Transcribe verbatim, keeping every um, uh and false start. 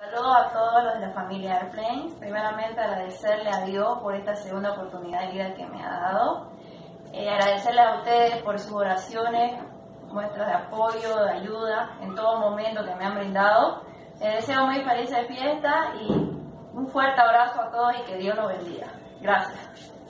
Saludos a todos los de la familia Airplane. Primeramente agradecerle a Dios por esta segunda oportunidad de vida que me ha dado. Eh, agradecerles a ustedes por sus oraciones, muestras de apoyo, de ayuda en todo momento que me han brindado. Les deseo muy felices fiestas y un fuerte abrazo a todos y que Dios los bendiga. Gracias.